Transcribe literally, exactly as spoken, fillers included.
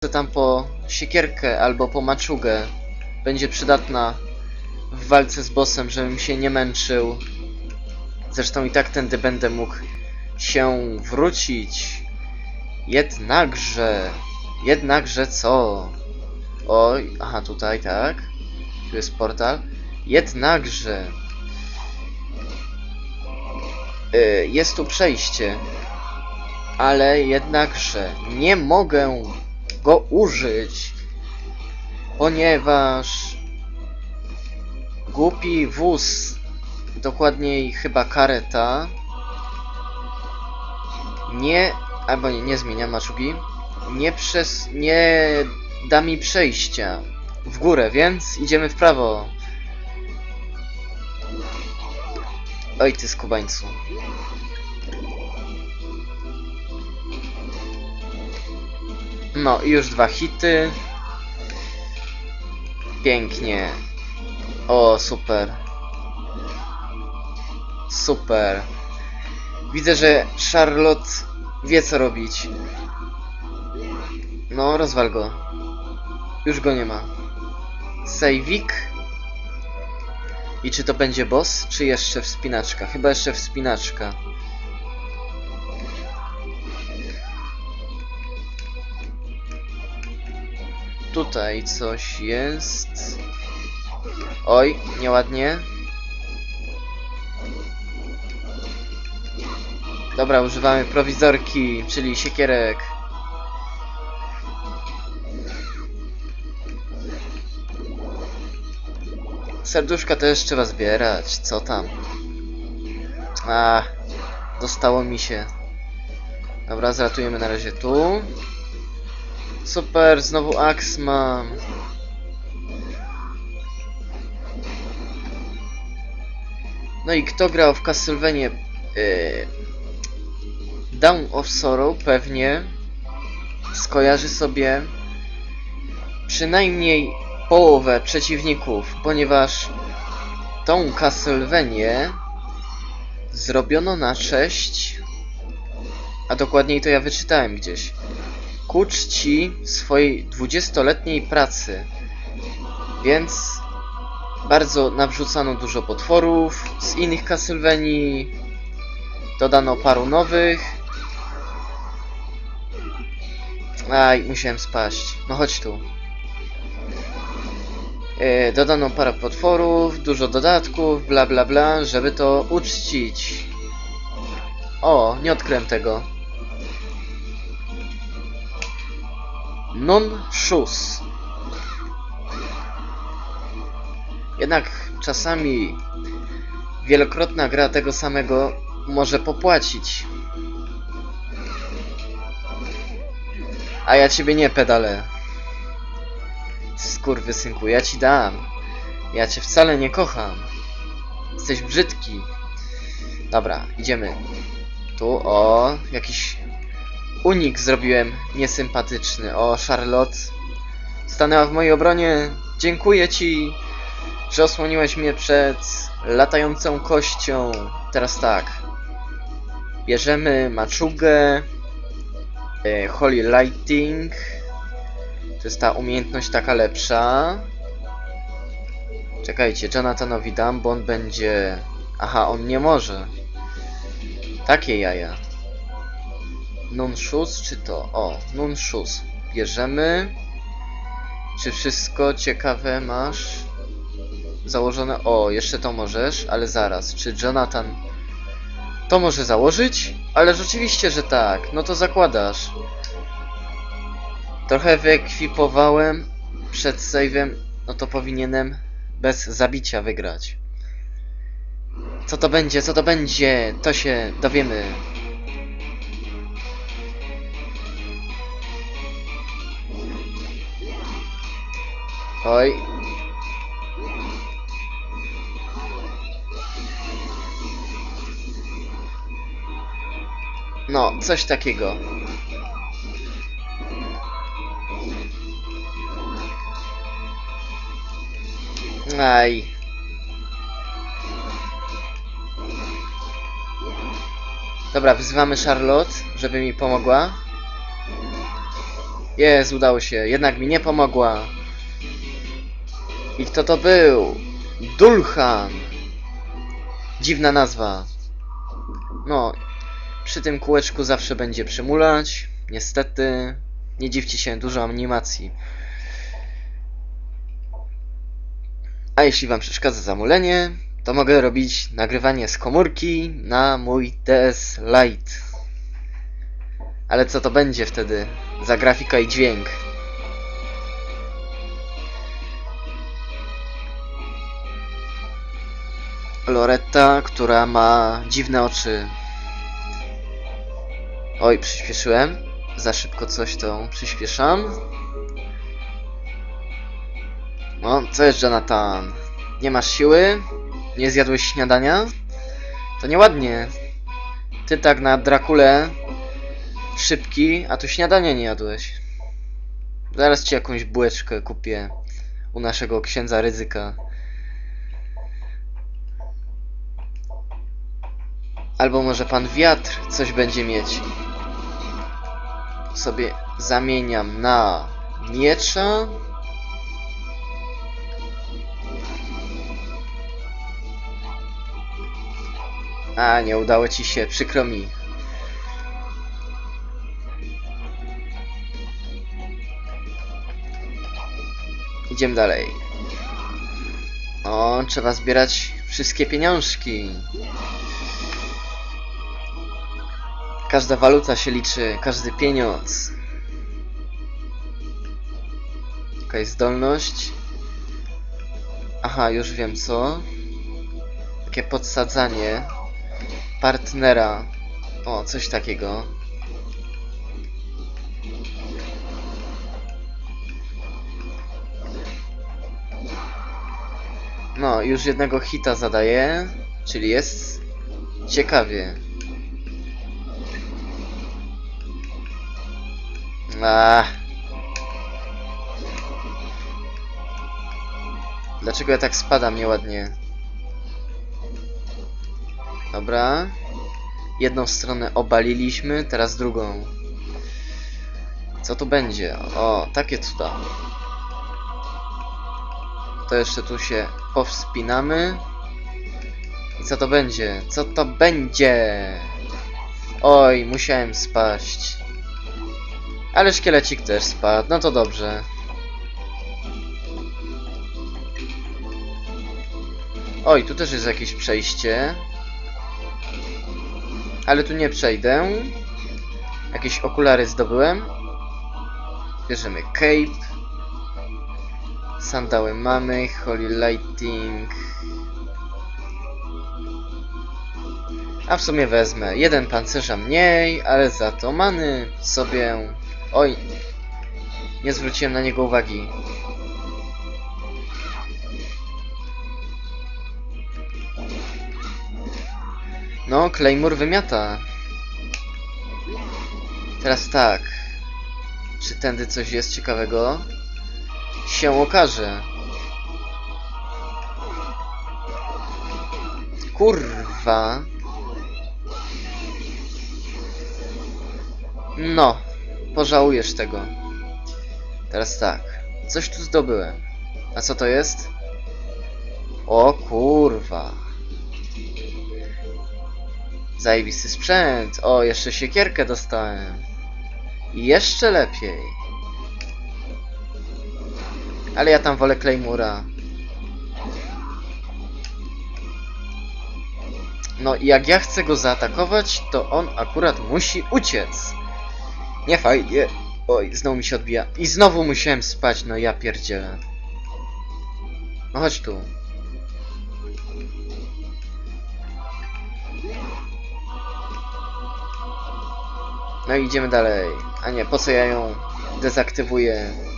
tam po siekierkę albo po maczugę. Będzie przydatna w walce z bossem, żebym się nie męczył. Zresztą i tak tędy będę mógł się wrócić. Jednakże... Jednakże co? Oj, aha, tutaj, tak. Tu jest portal. Jednakże... Yy, jest tu przejście. Ale jednakże nie mogę go użyć, ponieważ głupi wóz, dokładniej chyba kareta, nie, albo nie, nie zmienia maczugi, nie przez, nie da mi przejścia w górę, więc idziemy w prawo. Oj ty skubańcu. No i już dwa hity. Pięknie. O, super. Super. Widzę, że Charlotte wie co robić. No, rozwal go. Już go nie ma. Sejwik. I czy to będzie boss, czy jeszcze wspinaczka? Chyba jeszcze wspinaczka. Tutaj coś jest. Oj, nieładnie. Dobra, używamy prowizorki, czyli siekierek. Serduszka też trzeba zbierać, co tam? A, dostało mi się. Dobra, zratujemy na razie tu. Super, znowu aks mam. No i kto grał w Castlevanię yy, Dawn of Sorrow pewnie skojarzy sobie przynajmniej połowę przeciwników, ponieważ tą Castlevanię zrobiono na cześć, a dokładniej to ja wyczytałem gdzieś, ku czci swojej dwudziestoletniej pracy, więc bardzo nawrzucano dużo potworów z innych Castlevanii, dodano paru nowych. Aj, musiałem spaść. No chodź tu. Yy, dodano parę potworów, dużo dodatków, bla bla bla, żeby to uczcić. O, nie odkryłem tego. Non-shoes. Jednak czasami wielokrotna gra tego samego może popłacić. A ja ciebie nie, pedale. Skurwysynku, ja ci dam. Ja cię wcale nie kocham. Jesteś brzydki. Dobra, idziemy. Tu, o, jakiś unik zrobiłem niesympatyczny. O, Charlotte stanęła w mojej obronie. Dziękuję ci, że osłoniłeś mnie przed latającą kością. Teraz tak. Bierzemy maczugę. E, Holy Lighting. To jest ta umiejętność taka lepsza. Czekajcie, Jonathanowi dam, bo on będzie... Aha, on nie może. Takie jaja. Non-shoes, czy to? O, non-shoes. Bierzemy. Czy wszystko ciekawe masz założone? O, jeszcze to możesz, ale zaraz. Czy Jonathan to może założyć? Ale rzeczywiście, że tak. No to zakładasz. Trochę wyekwipowałem przed save'em. No to powinienem bez zabicia wygrać. Co to będzie? Co to będzie? To się dowiemy. Oj. No, coś takiego. Aj. Dobra, wzywamy Charlotte, żeby mi pomogła. Jest, udało się. Jednak mi nie pomogła. I kto to był? Dulhan. Dziwna nazwa. No, przy tym kółeczku zawsze będzie przymulać. Niestety, nie dziwcie się, dużo animacji. A jeśli wam przeszkadza zamulenie, to mogę robić nagrywanie z komórki na mój D S Lite. Ale co to będzie wtedy za grafika i dźwięk? Loretta, która ma dziwne oczy. Oj, przyspieszyłem. Za szybko coś to przyspieszam. No, co jest, Jonathan? Nie masz siły? Nie zjadłeś śniadania? To nieładnie. Ty tak na Drakulę szybki, a tu śniadania nie jadłeś. Zaraz ci jakąś bułeczkę kupię u naszego księdza Ryzyka. Albo może pan Wiatr coś będzie mieć. Sobie zamieniam na miecza. A, nie udało ci się, przykro mi. Idziemy dalej. O, trzeba zbierać wszystkie pieniążki. Każda waluta się liczy, każdy pieniądz. Okej, zdolność. Aha, już wiem co. Takie podsadzanie partnera. O, coś takiego. No, już jednego hita zadaję, czyli jest ciekawie. Ach. Dlaczego ja tak spadam nieładnie? Dobra. Jedną stronę obaliliśmy, teraz drugą. Co tu będzie? O, takie cuda. To jeszcze tu się powspinamy. I co to będzie? Co to będzie? Oj, musiałem spaść. Ale szkielecik też spadł, no to dobrze. Oj, tu też jest jakieś przejście. Ale tu nie przejdę. Jakieś okulary zdobyłem. Bierzemy cape. Sandały mamy, holy lighting. A w sumie wezmę jeden pancerza mniej, ale za to many sobie... Oj, nie zwróciłem na niego uwagi. No, Claymore wymiata. Teraz tak. Czy tędy coś jest ciekawego? Się okaże. Kurwa. No, pożałujesz tego. Teraz tak. Coś tu zdobyłem. A co to jest? O kurwa. Zajebisty sprzęt. O, jeszcze siekierkę dostałem. I jeszcze lepiej. Ale ja tam wolę Claymore'a. No i jak ja chcę go zaatakować, to on akurat musi uciec. Nie fajnie. Oj, znowu mi się odbija. I znowu musiałem spać, no ja pierdzielę. No chodź tu. No i idziemy dalej. A nie, po co ja ją dezaktywuję?